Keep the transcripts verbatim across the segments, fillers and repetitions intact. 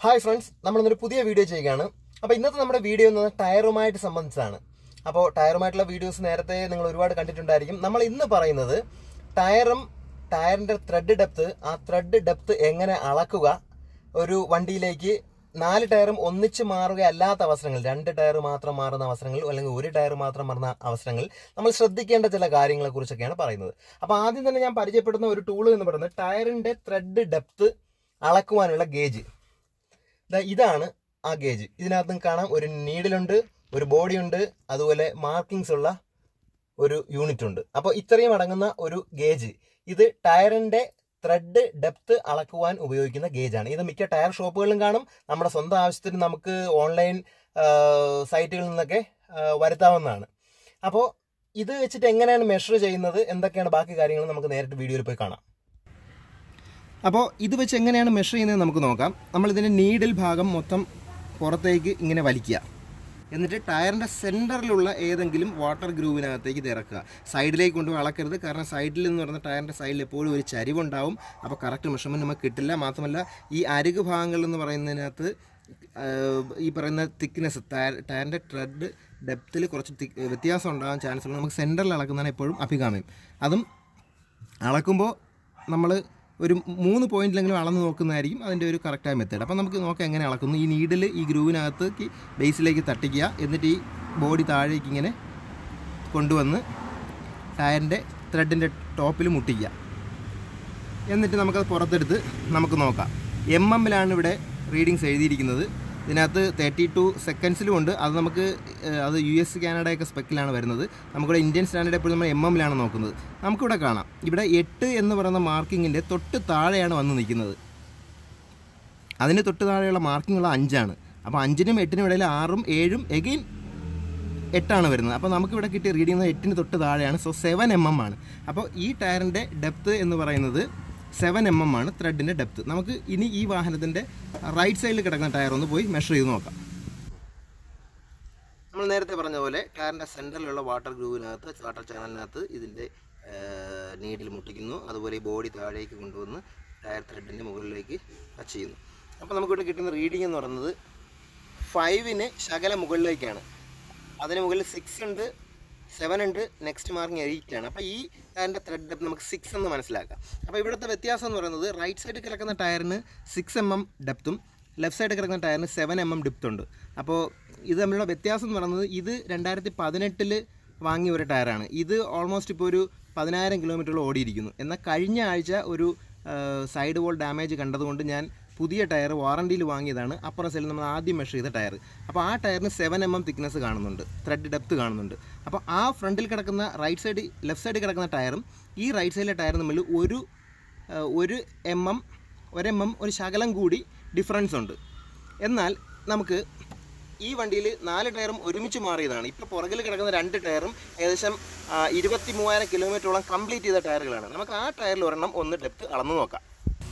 Hi friends, we will do a video. Now, this video is tire സംബന്ധിച്ചാണ്. അപ്പോൾ ടയറുമായിട്ടുള്ള videos നേരത്തെ നിങ്ങൾ ഒരുപാട് കണ്ടിട്ടുണ്ടായിരിക്കും. നമ്മൾ ഇന്ന് പറയുന്നത് ടയറും ടയറിന്റെ ത്രെഡ് ഡെപ്ത് ആ ത്രെഡ് ഡെപ്ത് എങ്ങനെ അളക്കുക ഒരു വണ്ടിയിലേക്ക് നാല് ടയറും ഒന്നിച്ച് മാറുകയല്ലാത്ത അവസരങ്ങൾ രണ്ട് ടയർ മാത്രം മാറുന്ന അവസരങ്ങൾ അല്ലെങ്കിൽ ഒരു ടയർ മാത്രം മാറുന്ന അവസരങ്ങൾ നമ്മൾ ശ്രദ്ധിക്കേണ്ട ചില കാര്യങ്ങളെ കുറിച്ചൊക്കെയാണ് പറയുന്നത്. അപ്പോൾ ആദ്യം തന്നെ ഞാൻ പരിചയപ്പെടുന്ന ഒരു ടൂൾ എന്ന് പറയുന്നത് ടയറിന്റെ ത്രെഡ് ഡെപ്ത് അളക്കുവാനുള്ള ഗേജ്. ഇതാണ് ആ ഗേജ്. ഇതിനകത്ത് കാണാം ഒരു നീഡിലുണ്ട്, ഒരു ബോഡി ഉണ്ട്, അതുപോലെ മാർക്കിങ്സ് ഉള്ള ഒരു യൂണിറ്റ് ഉണ്ട്. അപ്പോൾ ഇത്രയും അടങ്ങുന്ന ഒരു ഗേജ് ഇത് ടയറിന്റെ ത്രെഡ് ഡെപ്ത് അളക്കുവാൻ ഉപയോഗിക്കുന്ന ഗേജാണ്. ഇത് മിക്ക ടയർ ഷോപ്പുകളിലും കാണും. നമ്മുടെ സ്വന്തം ആവശ്യത്തിന് നമുക്ക് ഓൺലൈൻ സൈറ്റുകളിൽ നിന്നൊക്കെ വരുത്താവുന്നതാണ്. അപ്പോൾ ഇത് വെച്ചിട്ട് എങ്ങനെയാണ് മെഷർ ചെയ്യുന്നത്, എന്തൊക്കെയാണ് ബാക്കി കാര്യങ്ങൾ നമുക്ക് നേരിട്ട് വീഡിയോയിൽ പോയി കാണാം. അപ്പോൾ ഇത് വെച്ച് എങ്ങനെയാണ് മെഷർ ചെയ്യുന്നത് നമുക്ക് നോക്കാം. നമ്മളിതിൻ്റെ നീഡിൽ ഭാഗം മൊത്തം പുറത്തേക്ക് ഇങ്ങനെ വലിക്കുക. എന്നിട്ട് ടയറിൻ്റെ സെൻറ്ററിലുള്ള ഏതെങ്കിലും വാട്ടർ ഗ്രൂവിനകത്തേക്ക് ഇത് ഇറക്കുക. സൈഡിലേക്ക് കൊണ്ട് അളക്കരുത്, കാരണം സൈഡിൽ എന്ന് പറയുന്ന ടയറിൻ്റെ സൈഡിൽ എപ്പോഴും ഒരു ചരിവുണ്ടാവും. അപ്പോൾ കറക്റ്റ് മെഷർമെൻറ്റ് നമുക്ക് കിട്ടില്ല. മാത്രമല്ല ഈ അരിക് ഭാഗങ്ങൾ എന്ന് പറയുന്നതിനകത്ത് ഈ പറയുന്ന തിക്നെസ് ടയർ ടയറിൻ്റെ ത്രെഡ് ഡെപ്തിൽ കുറച്ച് തിക് വ്യത്യാസം ഉണ്ടാകാൻ ചാൻസ് ഉണ്ട്. നമുക്ക് സെൻറ്ററിൽ അളക്കുന്നതാണ് എപ്പോഴും അഭികാമ്യം. അതും അളക്കുമ്പോൾ നമ്മൾ ഒരു മൂന്ന് പോയിന്റിലെങ്കിലും അളന്ന് നോക്കുന്നതായിരിക്കും അതിൻ്റെ ഒരു കറക്റ്റായ മെത്തേഡ്. അപ്പോൾ നമുക്ക് നോക്കാം എങ്ങനെ അളക്കുന്നു. ഈ നീഡിൽ ഈ ഗ്രൂവിനകത്ത് ബേസിലേക്ക് തട്ടിക്കുക. എന്നിട്ട് ഈ ബോഡി താഴേക്ക് ഇങ്ങനെ കൊണ്ടുവന്ന് ടയറിൻ്റെ ത്രെഡിൻ്റെ ടോപ്പിൽ മുട്ടിക്കുക. എന്നിട്ട് നമുക്കത് പുറത്തെടുത്ത് നമുക്ക് നോക്കാം. എം എമ്മിലാണ് ഇവിടെ റീഡിങ്സ് എഴുതിയിരിക്കുന്നത്. ഇതിനകത്ത് തേർട്ടി ടു സെക്കൻഡ്സിലും ഉണ്ട്. അത് നമുക്ക് അത് യു എസ് കാനഡയൊക്കെ സ്പെക്കിലാണ് വരുന്നത്. നമുക്കിവിടെ ഇന്ത്യൻ സ്റ്റാൻഡേർഡ് എപ്പോഴും നമ്മൾ എം എമ്മിലാണ് നോക്കുന്നത്. നമുക്കിവിടെ കാണാം ഇവിടെ എട്ട് എന്ന് പറയുന്ന മാർക്കിങ്ങിൻ്റെ തൊട്ട് താഴെയാണ് വന്ന് നിൽക്കുന്നത്. അതിന് തൊട്ട് താഴെയുള്ള മാർക്കിംഗ് ഉള്ള അഞ്ചാണ്. അപ്പോൾ അഞ്ചിനും എട്ടിനും ഇടയിൽ ആറും ഏഴും എഗെയിൻ എട്ടാണ് വരുന്നത്. അപ്പോൾ നമുക്കിവിടെ കിട്ടിയ റീഡിംഗ് എട്ടിന് തൊട്ട് താഴെയാണ്. സോ സെവൻ എം എം ആണ്. അപ്പോൾ ഈ ടയറിൻ്റെ ഡെപ്ത് എന്ന് പറയുന്നത് സെവൻ എം എം ആണ് ത്രെഡിൻ്റെ ഡെപ്ത്. നമുക്ക് ഇനി ഈ വാഹനത്തിൻ്റെ റൈറ്റ് സൈഡിൽ കിടക്കുന്ന ടയർ ഒന്ന് പോയി മെഷർ ചെയ്ത് നോക്കാം. നമ്മൾ നേരത്തെ പറഞ്ഞ പോലെ ടയറിൻ്റെ സെൻറ്ററിലുള്ള വാട്ടർ ഗ്രൂവിനകത്ത് വാട്ടർ ചാനലിനകത്ത് ഇതിൻ്റെ നീഡിൽ മുട്ടിക്കുന്നു. അതുപോലെ ഈ ബോഡി താഴേക്ക് കൊണ്ടുവന്ന് ടയർ ത്രെഡിൻ്റെ മുകളിലേക്ക് ടച്ച് ചെയ്യുന്നു. അപ്പോൾ നമുക്കിവിടെ കിട്ടുന്ന റീഡിംഗ് എന്ന് പറയുന്നത് ഫൈവിന് ശകല മുകളിലേക്കാണ്. അതിന് മുകളിൽ സിക്സ് ഉണ്ട്, സെവൻ ഉണ്ട്, നെക്സ്റ്റ് മാർക്കിംഗ് എയ്റ്റ് ആണ്. അപ്പോൾ ഈ ടയറിൻ്റെ ത്രെഡ് ഡെപ്ത് നമുക്ക് സിക്സ് എന്ന് മനസ്സിലാക്കാം. അപ്പോൾ ഇവിടുത്തെ വ്യത്യാസം എന്ന് പറയുന്നത് റൈറ്റ് സൈഡിൽ കിടക്കുന്ന ടയറിന് സിക്സ് എം എം ഡെപ്തും ലെഫ്റ്റ് സൈഡിൽ കിടക്കുന്ന ടയറിന് സെവൻ എം എം ഡെപ്ത് ഉണ്ട്. അപ്പോൾ ഇത് തമ്മിലുള്ള വ്യത്യാസം എന്ന് പറയുന്നത് ഇത് രണ്ടായിരത്തി പതിനെട്ടിൽ വാങ്ങിയ ഒരു ടയറാണ്. ഇത് ഓൾമോസ്റ്റ് ഇപ്പോൾ ഒരു പതിനായിരം കിലോമീറ്ററോളം ഓടിയിരിക്കുന്നു. എന്നാൽ കഴിഞ്ഞ ആഴ്ച ഒരു സൈഡ് വോൾ ഡാമേജ് കണ്ടതുകൊണ്ട് ഞാൻ പുതിയ ടയർ വാറണ്ടിയിൽ വാങ്ങിയതാണ്. അപ്പുറ സൈഡിൽ നമ്മൾ ആദ്യം മെഷർ ചെയ്ത ടയർ. അപ്പോൾ ആ ടയറിന് സെവൻ എം എം തിക്നെസ് കാണുന്നുണ്ട്, ത്രെഡ് ഡെപ്ത് കാണുന്നുണ്ട്. അപ്പോൾ ആ ഫ്രണ്ടിൽ കിടക്കുന്ന റൈറ്റ് സൈഡ് ലെഫ്റ്റ് സൈഡിൽ കിടക്കുന്ന ടയറും ഈ റൈറ്റ് സൈഡിലെ ടയറും തമ്മിൽ ഒരു ഒരു എം എം ഒരു എം എം ഒരു ശകലം കൂടി ഡിഫറൻസ് ഉണ്ട്. എന്നാൽ നമുക്ക് ഈ വണ്ടിയിൽ നാല് ടയറും ഒരുമിച്ച് മാറിയതാണ്. ഇപ്പോൾ പുറകിൽ കിടക്കുന്ന രണ്ട് ടയറും ഏകദേശം ഇരുപത്തി മൂവായിരം കിലോമീറ്ററോളം കംപ്ലീറ്റ് ചെയ്ത ടയറുകളാണ്. നമുക്ക് ആ ടയറിൽ ഒരെണ്ണം ഒന്ന് ഡെപ്ത് അളന്ന് നോക്കാം.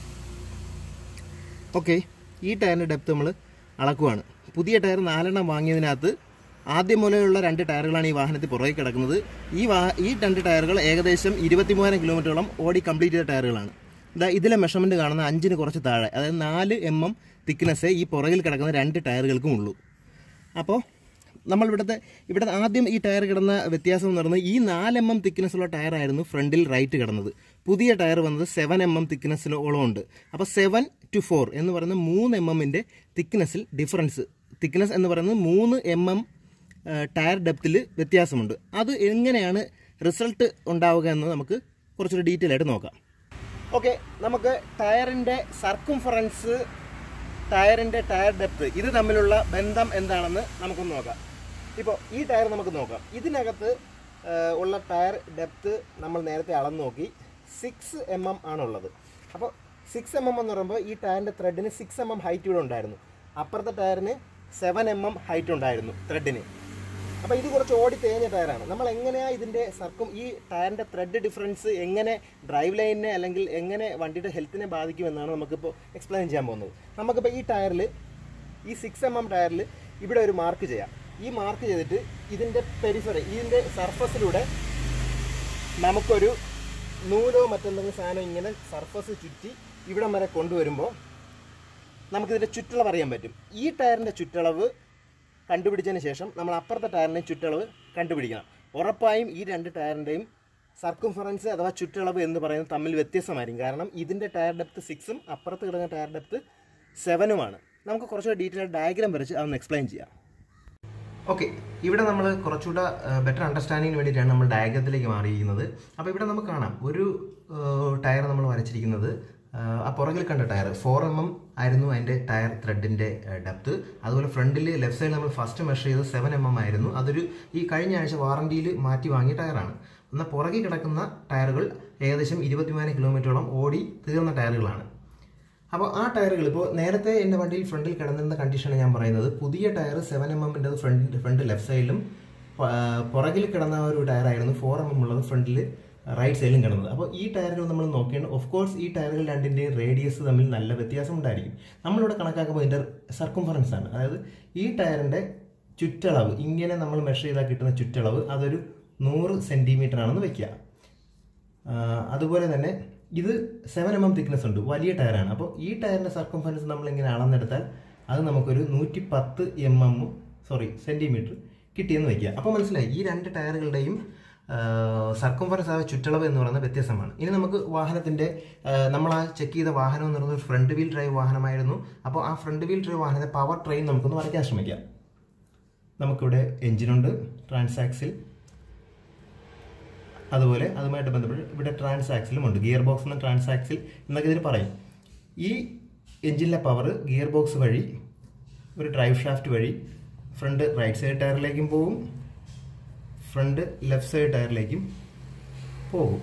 ഓക്കെ, ഈ ടയറിൻ്റെ ഡെപ്ത് നമ്മൾ അളക്കുവാണ്. പുതിയ ടയർ നാലെണ്ണം വാങ്ങിയതിനകത്ത് ആദ്യം മുതലുള്ള രണ്ട് ടയറുകളാണ് ഈ വാഹനത്തിൽ പുറകെ കിടക്കുന്നത്. ഈ വാ ഈ രണ്ട് ടയറുകൾ ഏകദേശം ഇരുപത്തി മൂവായിരം കിലോമീറ്ററോളം ഓടി കംപ്ലീറ്റ് ചെയ്ത ടയറുകളാണ്. ഇതാ ഇതിലെ മെഷർമെൻറ്റ് കാണുന്ന അഞ്ചിന് കുറച്ച് താഴെ, അതായത് നാല് എം എം തിക്നെസ്സേ ഈ പുറകിൽ കിടക്കുന്ന രണ്ട് ടയറുകൾക്കും ഉള്ളൂ. അപ്പോൾ നമ്മൾ ഇവിടുത്തെ ഇവിടെ ആദ്യം ഈ ടയർ കിടന്ന വ്യത്യാസം എന്ന് പറയുന്നത് ഈ നാല് എം എം തിക്നെസ്സുള്ള ടയറായിരുന്നു ഫ്രണ്ടിൽ റൈറ്റ് കിടന്നത്. പുതിയ ടയർ വന്നത് സെവൻ എം എം തിക്നെസ്സിലോളം ഉണ്ട്. അപ്പോൾ സെവൻ ടു ഫോർ എന്ന് പറയുന്ന മൂന്ന് എം എമ്മിൻ്റെ തിക്നെസ്സിൽ ഡിഫറൻസ്, തിക്നെസ് എന്ന് പറയുന്നത് മൂന്ന് എം എം ടയർ ഡെപ്തിൽ വ്യത്യാസമുണ്ട്. അത് എങ്ങനെയാണ് റിസൾട്ട് ഉണ്ടാവുക എന്ന് നമുക്ക് കുറച്ചൊരു ഡീറ്റെയിൽ ആയിട്ട് നോക്കാം. ഓക്കെ, നമുക്ക് ടയറിൻ്റെ സർക്കംഫറൻസ്, ടയറിൻ്റെ ടയർ ഡെപ്ത് ഇത് തമ്മിലുള്ള ബന്ധം എന്താണെന്ന് നമുക്കൊന്ന് നോക്കാം. ഇപ്പോൾ ഈ ടയർ നമുക്ക് നോക്കാം. ഇതിനകത്ത് ഉള്ള ടയർ ഡെപ്ത് നമ്മൾ നേരത്തെ അളന്ന് നോക്കി, സിക്സ് എം എം ആണുള്ളത്. അപ്പോൾ സിക്സ് എം എം എന്ന് പറയുമ്പോൾ ഈ ടയറിൻ്റെ ത്രെഡിന് സിക്സ് എം എം ഹൈറ്റ് ഇവിടെ ഉണ്ടായിരുന്നു. അപ്പുറത്തെ ടയറിന് സെവൻ എം എം ഹൈറ്റ് ഉണ്ടായിരുന്നു ത്രെഡിന്. അപ്പോൾ ഇത് കുറച്ച് ഓടി തേഞ്ഞ ടയറാണ്. നമ്മൾ എങ്ങനെയാണ് ഇതിൻ്റെ സർക്കും ഈ ടയറിൻ്റെ ത്രെഡ് ഡിഫറൻസ് എങ്ങനെ ഡ്രൈവ് ലൈനിനെ അല്ലെങ്കിൽ എങ്ങനെ വണ്ടിയുടെ ഹെൽത്തിനെ ബാധിക്കുമെന്നാണ് നമുക്കിപ്പോൾ എക്സ്പ്ലെയിൻ ചെയ്യാൻ പോകുന്നത്. നമുക്കിപ്പോൾ ഈ ടയറിൽ ഈ സിക്സ് എം എം ടയറിൽ ഇവിടെ ഒരു മാർക്ക് ചെയ്യാം. ഈ മാർക്ക് ചെയ്തിട്ട് ഇതിൻ്റെ പെരിഫറി ഇതിൻ്റെ സർഫസിലൂടെ നമുക്കൊരു നൂലോ മറ്റെന്തെങ്കിലും സാധനം ഇങ്ങനെ സർഫസ് ചുറ്റി ഇവിടം വരെ കൊണ്ടുവരുമ്പോൾ നമുക്കിതിൻ്റെ ചുറ്റളവ് അറിയാൻ പറ്റും. ഈ ടയറിൻ്റെ ചുറ്റളവ് കണ്ടുപിടിച്ചതിന് ശേഷം നമ്മൾ അപ്പുറത്തെ ടയറിൻ്റെയും ചുറ്റളവ് കണ്ടുപിടിക്കണം. ഉറപ്പായും ഈ രണ്ട് ടയറിൻ്റെയും സർക്കംഫറൻസ് അഥവാ ചുറ്റളവ് എന്ന് പറയുന്നത് തമ്മിൽ വ്യത്യസ്തമായിരിക്കും. കാരണം ഇതിൻ്റെ ടയർ ഡെപ്ത് സിക്സും അപ്പുറത്ത് കിടക്കുന്ന ടയർ ഡെപ്ത് സെവനുമാണ്. നമുക്ക് കുറച്ചുകൂടെ ഡീറ്റെയിൽ ഡയഗ്രാം വരച്ച് അതൊന്ന് എക്സ്പ്ലെയിൻ ചെയ്യാം. ഓക്കെ, ഇവിടെ നമ്മൾ കുറച്ചുകൂടെ ബെറ്റർ അണ്ടർസ്റ്റാൻഡിങ്ങിന് വേണ്ടിയിട്ടാണ് നമ്മൾ ഡയഗ്രത്തിലേക്ക് മാറിയിരിക്കുന്നത്. അപ്പോൾ ഇവിടെ നമുക്ക് കാണാം ഒരു ടയർ നമ്മൾ വരച്ചിരിക്കുന്നത്. ആ പുറകിൽ കണ്ട ടയർ ഫോർ എം എം ആയിരുന്നു അതിൻ്റെ ടയർ ത്രെഡിൻ്റെ ഡെപ്ത്. അതുപോലെ ഫ്രണ്ടിൽ ലെഫ്റ്റ് സൈഡ് നമ്മൾ ഫസ്റ്റ് മെഷർ ചെയ്തത് സെവൻ എം എം ആയിരുന്നു. അതൊരു ഈ കഴിഞ്ഞ ആഴ്ച വാറണ്ടിയിൽ മാറ്റി വാങ്ങിയ ടയറാണ്. എന്നാൽ പുറകിൽ കിടക്കുന്ന ടയറുകൾ ഏകദേശം ഇരുപത്തിമൂന്ന് കിലോമീറ്ററോളം ഓടി തീർന്ന ടയറുകളാണ്. അപ്പോൾ ആ ടയറുകൾ ഇപ്പോൾ നേരത്തെ എൻ്റെ വണ്ടിയിൽ ഫ്രണ്ടിൽ കിടന്നിരുന്ന കണ്ടീഷനാണ് ഞാൻ പറയുന്നത്. പുതിയ ടയർ സെവൻ എം എമ്മിൻ്റെ ഫ്രണ്ട് ഫ്രണ്ട് ലെഫ്റ്റ് സൈഡിലും പുറകിൽ കിടന്ന ഒരു ടയറായിരുന്നു ഫോർ എം എം ഉള്ളത് ഫ്രണ്ടിൽ റൈറ്റ് സൈഡിലും കിടന്നത്. അപ്പോൾ ഈ ടയറുകൾ നമ്മൾ നോക്കേണ്ടത് ഓഫ് കോഴ്സ് ഈ ടയറുകൾ രണ്ടിൻ്റെയും റേഡിയസ് തമ്മിൽ നല്ല വ്യത്യാസം ഉണ്ടായിരിക്കും. നമ്മളിവിടെ കണക്കാക്കുമ്പോൾ ഇതിൻ്റെ സർക്കംഫറൻസ് ആണ്. അതായത് ഈ ടയറിൻ്റെ ചുറ്റളവ് ഇങ്ങനെ നമ്മൾ മെഷർ ചെയ്താൽ കിട്ടുന്ന ചുറ്റളവ് അതൊരു നൂറ് സെൻറ്റിമീറ്റർ ആണെന്ന് വയ്ക്കുക. അതുപോലെ തന്നെ ഇത് സെവൻ എം എം തിക്നെസ് ഉണ്ട്, വലിയ ടയറാണ്. അപ്പോൾ ഈ ടയറിൻ്റെ സർക്കംഫറൻസ് നമ്മളിങ്ങനെ അളന്നെടുത്താൽ അത് നമുക്കൊരു നൂറ്റി പത്ത് എം എം സോറി സെൻറ്റിമീറ്റർ കിട്ടിയെന്ന് വയ്ക്കുക. അപ്പോൾ മനസ്സിലായി ഈ രണ്ട് ടയറുകളുടെയും സർക്കംഫറൻസ് ആ ചുറ്റളവ് എന്ന് പറയുന്നത് വ്യത്യസ്തമാണ്. ഇനി നമുക്ക് വാഹനത്തിൻ്റെ നമ്മൾ ആ ചെക്ക് ചെയ്ത വാഹനം എന്ന് പറയുന്നത് ഫ്രണ്ട് വീൽ ഡ്രൈവ് വാഹനമായിരുന്നു. അപ്പോൾ ആ ഫ്രണ്ട് വീൽ ഡ്രൈവ് വാഹനത്തെ പവർ ട്രെയിൻ നമുക്കൊന്ന് വരയ്ക്കാൻ ശ്രമിക്കാം. നമുക്കിവിടെ എഞ്ചിനുണ്ട്, ട്രാൻസാക്സിൽ, അതുപോലെ അതുമായിട്ട് ബന്ധപ്പെട്ട് ഇവിടെ ട്രാൻസാക്സിലും ഉണ്ട്. ഗിയർ ബോക്സ് എന്ന ട്രാൻസാക്സിൽ എന്നൊക്കെ ഇതിൽ പറയും. ഈ എഞ്ചിനിലെ പവർ ഗിയർ ബോക്സ് വഴി ഒരു ഡ്രൈവ് ഷാഫ്റ്റ് വഴി ഫ്രണ്ട് റൈറ്റ് സൈഡ് ടയറിലേക്കും പോകും, ഫ്രണ്ട് ലെഫ്റ്റ് സൈഡ് ടയറിലേക്കും പോകും.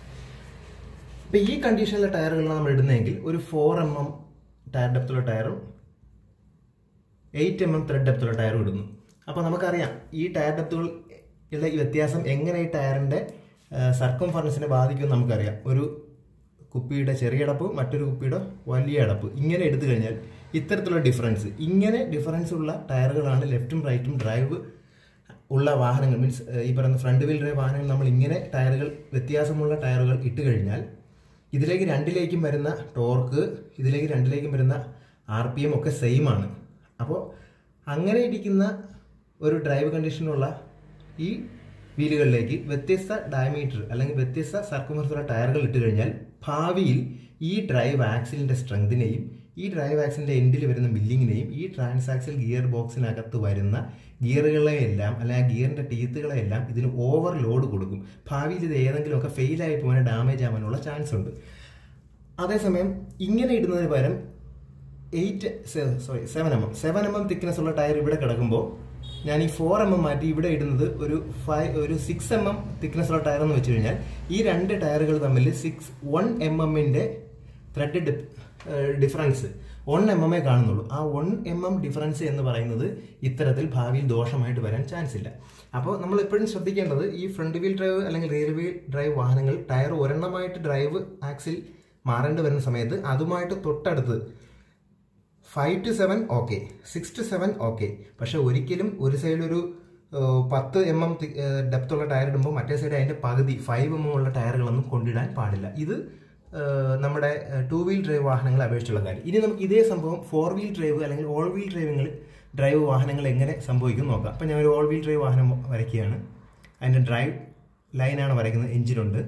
ഇപ്പം ഈ കണ്ടീഷനിലെ ടയറുകളാണ് നമ്മൾ ഇടുന്നതെങ്കിൽ ഒരു ഫോർ എം എം ടയർ ഡെപ്തുള്ള ടയറും എയ്റ്റ് എം എം ത്രെഡ് ഡെപ്തുള്ള ടയറും ഇടുന്നു. അപ്പോൾ നമുക്കറിയാം ഈ ടയർ ഡെപ്തുകൾ ഉള്ള ഈ വ്യത്യാസം എങ്ങനെ ഈ ടയറിൻ്റെ സർക്കംഫറൻസിനെ ബാധിക്കുമെന്ന് നമുക്കറിയാം. ഒരു കുപ്പിയുടെ ചെറിയ അടപ്പ് മറ്റൊരു കുപ്പിയുടെ വലിയ അടപ്പ് ഇങ്ങനെ എടുത്തു കഴിഞ്ഞാൽ ഇത്തരത്തിലുള്ള ഡിഫറൻസ് ഇങ്ങനെ ഡിഫറൻസ് ഉള്ള ടയറുകളാണ് ലെഫ്റ്റും റൈറ്റും ഡ്രൈവ് ഉള്ള വാഹനങ്ങൾ. മീൻസ് ഈ പറയുന്ന ഫ്രണ്ട് വീൽ ഡ്രൈവ് വാഹനങ്ങൾ നമ്മൾ ഇങ്ങനെ ടയറുകൾ വ്യത്യാസമുള്ള ടയറുകൾ ഇട്ട് കഴിഞ്ഞാൽ ഇതിലേക്ക് രണ്ടിലേക്കും വരുന്ന ടോർക്ക് ഇതിലേക്ക് രണ്ടിലേക്കും വരുന്ന ആർ പി എം ഒക്കെ സെയിം ആണ്. അപ്പോൾ അങ്ങനെ ഇരിക്കുന്ന ഒരു ഡ്രൈവ് കണ്ടീഷനുള്ള ഈ വീലുകളിലേക്ക് വ്യത്യസ്ത ഡയമീറ്റർ അല്ലെങ്കിൽ വ്യത്യസ്ത സർക്കംഫറൻസുള്ള ടയറുകൾ ഇട്ട് കഴിഞ്ഞാൽ ഭാവിയിൽ ഈ ഡ്രൈവ് ആക്സിലിൻ്റെ സ്ട്രെങ്തിനെയും ഈ ഡ്രൈവ് ആക്സിലിൻ്റെ എൻഡിൽ വരുന്ന മില്ലിങ്ങിനെയും ഈ ട്രാൻസാക്സിൽ ഗിയർ ബോക്സിനകത്ത് വരുന്ന ഗിയറുകളെയെല്ലാം അല്ലെങ്കിൽ ആ ഗിയറിൻ്റെ ടീത്തുകളെയെല്ലാം ഇതിന് ഓവർ ലോഡ് കൊടുക്കും. ഭാവിയിൽ ഇത് ഏതെങ്കിലുമൊക്കെ ഫെയിലായി പോകാൻ ഡാമേജ് ആവാനുള്ള ചാൻസ് ഉണ്ട്. അതേസമയം ഇങ്ങനെ ഇടുന്നതിന് പകരം eight sorry seven M M seven M M thickness ഉള്ള ടയർ ഇവിടെ കിടക്കുമ്പോൾ ഞാൻ ഈ ഫോർ എം എം മാറ്റി ഇവിടെ ഇടുന്നത് ഒരു ഫൈവ് ഒരു സിക്സ് എം എം തിക്നെസ് ഉള്ള ടയർ എന്ന് വെച്ച് കഴിഞ്ഞാൽ ഈ രണ്ട് ടയറുകൾ തമ്മിൽ സിക്സ് വൺ എം എമ്മിൻ്റെ thread difference one M M എ കാണുന്നുള്ളൂ. ആ വൺ എം എം ഡിഫറൻസ് എന്ന് പറയുന്നത് ഇത്തരത്തിൽ ഭാവിയിൽ ദോഷമായിട്ട് വരാൻ ചാൻസ് ഇല്ല. അപ്പോൾ നമ്മൾ എപ്പോഴും ശ്രദ്ധിക്കേണ്ടത് ഈ ഫ്രണ്ട് വീൽ ഡ്രൈവ് അല്ലെങ്കിൽ റിയർ വീൽ ഡ്രൈവ് വാഹനങ്ങൾ ടയർ ഒരെണ്ണമായിട്ട് ഡ്രൈവ് ആക്സിൽ മാറേണ്ടി വരുന്ന സമയത്ത് അതുമായിട്ട് തൊട്ടടുത്ത് five to seven okay, six to seven okay. പക്ഷെ ഒരിക്കലും ഒരു സൈഡ് ഒരു പത്ത് എം എം ഡെപ്തുള്ള ടയർ ഇടുമ്പോൾ മറ്റേ സൈഡ് അതിൻ്റെ പകുതി ഫൈവ് എം എം ഉള്ള ടയറുകളൊന്നും കൊണ്ടിടാൻ പാടില്ല. ഇത് നമ്മുടെ ടു വീൽ ഡ്രൈവ് വാഹനങ്ങളെ അപേക്ഷിച്ചുള്ള കാര്യം. ഇനി നമുക്ക് ഇതേ സംഭവം ഫോർ വീൽ ഡ്രൈവ് അല്ലെങ്കിൽ ഓൾ വീൽ ഡ്രൈവിങ്ങൾ ഡ്രൈവ് വാഹനങ്ങൾ എങ്ങനെ സംഭവിക്കും നോക്കാം. അപ്പം ഞാൻ ഒരു ഓൾ വീൽ ഡ്രൈവ് വാഹനം വരയ്ക്കുകയാണ്. അതിൻ്റെ ഡ്രൈവ് ലൈനാണ് വരയ്ക്കുന്നത്. എഞ്ചിനുണ്ട്,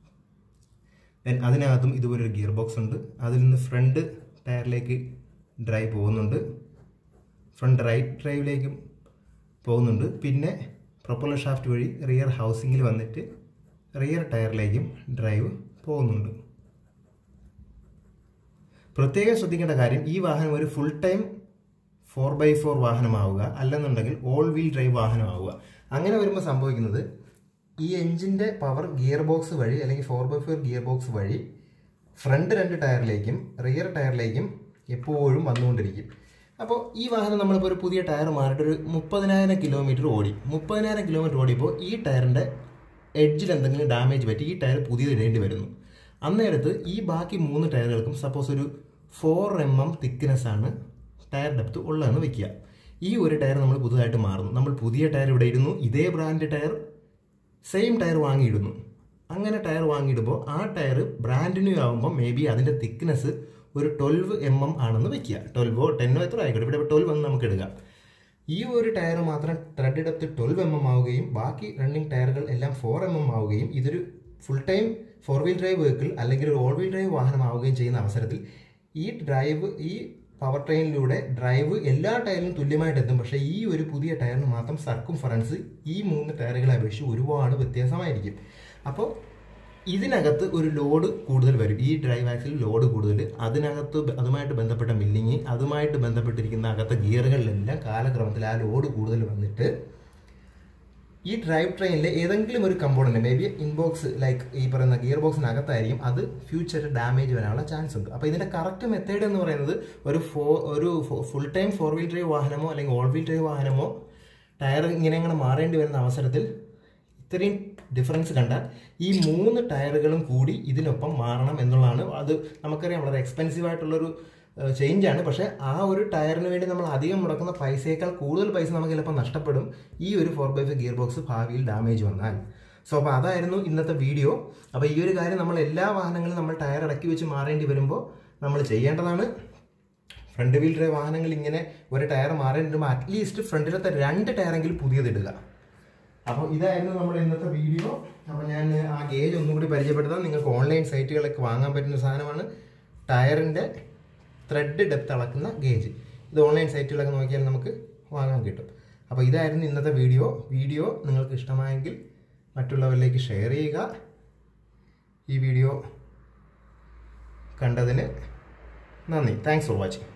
ദെൻ അതിനകത്തും ഇതുപോലൊരു ഗിയർ ബോക്സ് ഉണ്ട്. അതിൽ നിന്ന് ഫ്രണ്ട് ടയറിലേക്ക് ഡ്രൈവ് പോകുന്നുണ്ട്, ഫ്രണ്ട് റൈറ്റ് ഡ്രൈവിലേക്കും പോകുന്നുണ്ട്. പിന്നെ പ്രൊപ്പല്ലർ ഷാഫ്റ്റ് വഴി റിയർ ഹൗസിങ്ങിൽ വന്നിട്ട് റിയർ ടയറിലേക്കും ഡ്രൈവ് പോകുന്നുണ്ട്. പ്രത്യേകം ശ്രദ്ധിക്കേണ്ട കാര്യം ഈ വാഹനം ഒരു full time four by four വാഹനമാവുക, അല്ലെന്നുണ്ടെങ്കിൽ ഓൾ വീൽ ഡ്രൈവ് വാഹനമാവുക. അങ്ങനെ വരുമ്പോൾ സംഭവിക്കുന്നത് ഈ എഞ്ചിൻ്റെ പവർ ഗിയർ ബോക്സ് വഴി അല്ലെങ്കിൽ four by four gear box വഴി ഫ്രണ്ട് രണ്ട് ടയറിലേക്കും റിയർ ടയറിലേക്കും എപ്പോഴും വന്നുകൊണ്ടിരിക്കും. അപ്പോൾ ഈ വാഹനം നമ്മളിപ്പോൾ ഒരു പുതിയ ടയർ മാറിയിട്ടൊരു മുപ്പതിനായിരം കിലോമീറ്റർ ഓടി മുപ്പതിനായിരം കിലോമീറ്റർ ഓടിയപ്പോൾ ഈ ടയറിൻ്റെ എഡ്ജിൽ എന്തെങ്കിലും ഡാമേജ് പറ്റി ഈ ടയർ പുതിയത് ഇടേണ്ടി വരുന്നു. അന്നേരത്ത് ഈ ബാക്കി മൂന്ന് ടയറുകൾക്കും സപ്പോസ് ഒരു ഫോർ എം എം തിക്നെസ് ആണ് ടയർ ഡെപ്ത് ഉള്ളതെന്ന് വെക്കുക. ഈ ഒരു ടയർ നമ്മൾ പുതുതായിട്ട് മാറുന്നു. നമ്മൾ പുതിയ ടയർ ഇവിടെ ഇടുന്നു, ഇതേ ബ്രാൻഡ് ടയർ സെയിം ടയർ വാങ്ങിയിടുന്നു. അങ്ങനെ ടയർ വാങ്ങിയിടുമ്പോൾ ആ ടയർ ബ്രാൻഡ് ന്യൂ ആകുമ്പോൾ മേ ബി അതിൻ്റെ തിക്നെസ് ഒരു ട്വൽവ് എം എം ആണെന്ന് വെക്കുക. ട്വൽവോ ടെന്നോ എത്ര ആയിക്കോട്ടെ, ഇവിടെ ട്വൽവ് എന്ന് നമുക്ക് എടുക്കാം. ഈ ഒരു ടയർ മാത്രം thread depth twelve M M ആവുകയും ബാക്കി റണ്ണിങ് ടയറുകൾ എല്ലാം ഫോർ എം എം ആവുകയും ഇതൊരു full time four wheel drive vehicle അല്ലെങ്കിൽ ഒരു ഓൾ വീൽ ഡ്രൈവ് വാഹനമാവുകയും ചെയ്യുന്ന അവസരത്തിൽ ഈ ഡ്രൈവ് ഈ പവർ ട്രെയിനിലൂടെ ഡ്രൈവ് എല്ലാ ടയറിലും തുല്യമായിട്ട് എത്തും. പക്ഷേ ഈ ഒരു പുതിയ ടയറിന് മാത്രം സർക്കംഫറൻസ് ഈ മൂന്ന് ടയറുകളെ അപേക്ഷിച്ച് ഒരുപാട് വ്യത്യാസമായിരിക്കും. അപ്പോൾ ഇതിനകത്ത് ഒരു ലോഡ് കൂടുതൽ വരും. ഈ ഡ്രൈവ് ആക്സിൽ ലോഡ് കൂടുതൽ, അതിനകത്ത് അതുമായിട്ട് ബന്ധപ്പെട്ട മില്ലിങ്, അതുമായിട്ട് ബന്ധപ്പെട്ടിരിക്കുന്ന അകത്തെ ഗിയറുകളിലെല്ലാം കാലക്രമത്തിൽ ആ ലോഡ് കൂടുതൽ വന്നിട്ട് ഈ ഡ്രൈവ് ട്രെയിനിലെ ഏതെങ്കിലും ഒരു component, maybe inbox like ഈ പറയുന്ന ഗിയർ ബോക്സിനകത്തായിരിക്കും, അത് ഫ്യൂച്ചറിൽ ഡാമേജ് വരാനുള്ള ചാൻസ് ഉണ്ട്. അപ്പോൾ ഇതിന്റെ കറക്റ്റ് മെത്തേഡ് എന്ന് പറയുന്നത് ഒരു ഫോ ഒരു full time four wheel drive വാഹനമോ അല്ലെങ്കിൽ ഓൾ വീൽ ഡ്രൈവ് വാഹനമോ ടയർ ഇങ്ങനെ ഇങ്ങനെ മാറേണ്ടി വരുന്ന അവസരത്തിൽ ഇത്രയും ഡിഫറൻസ് കണ്ടാൽ ഈ മൂന്ന് ടയറുകളും കൂടി ഇതിനൊപ്പം മാറണം എന്നുള്ളതാണ്. അത് നമുക്കറിയാം വളരെ എക്സ്പെൻസീവ് ആയിട്ടുള്ളൊരു ചേഞ്ചാണ്. പക്ഷേ ആ ഒരു ടയറിന് വേണ്ടി നമ്മൾ അധികം മുടക്കുന്ന പൈസയേക്കാൾ കൂടുതൽ പൈസ നമുക്ക് ചിലപ്പോൾ നഷ്ടപ്പെടും ഈ ഒരു four by five gear box ഭാവിയിൽ ഡാമേജ് വന്നാൽ. സോ അപ്പോൾ അതായിരുന്നു ഇന്നത്തെ വീഡിയോ. അപ്പോൾ ഈ ഒരു കാര്യം നമ്മൾ എല്ലാ വാഹനങ്ങളും നമ്മൾ ടയർ ഇടയ്ക്ക് വെച്ച് മാറേണ്ടി വരുമ്പോൾ നമ്മൾ ചെയ്യേണ്ടതാണ്. ഫ്രണ്ട് വീൽ ഡ്രൈവ് വാഹനങ്ങൾ ഇങ്ങനെ ഒരു ടയർ മാറേണ്ടി വരുമ്പോൾ അറ്റ്ലീസ്റ്റ് ഫ്രണ്ടിലത്തെ രണ്ട് ടയറെങ്കിലും പുതിയതിടുക. അപ്പോൾ ഇതായിരുന്നു നമ്മുടെ ഇന്നത്തെ വീഡിയോ. അപ്പോൾ ഞാൻ ആ ഗേജ് ഒന്നുകൂടി പരിചയപ്പെടുത്താം. നിങ്ങൾക്ക് ഓൺലൈൻ സൈറ്റുകളൊക്കെ വാങ്ങാൻ പറ്റുന്ന സാധനമാണ് ടയറിൻ്റെ ത്രെഡ് ഡെപ്ത് അളക്കുന്ന ഗേജ്. ഇത് ഓൺലൈൻ സൈറ്റുകളൊക്കെ നോക്കിയാൽ നമുക്ക് വാങ്ങാൻ കിട്ടും. അപ്പോൾ ഇതായിരുന്നു ഇന്നത്തെ വീഡിയോ. വീഡിയോ നിങ്ങൾക്ക് ഇഷ്ടമായെങ്കിൽ മറ്റുള്ളവരിലേക്ക് ഷെയർ ചെയ്യുക. ഈ വീഡിയോ കണ്ടതിന് നന്ദി. Thanks for watching.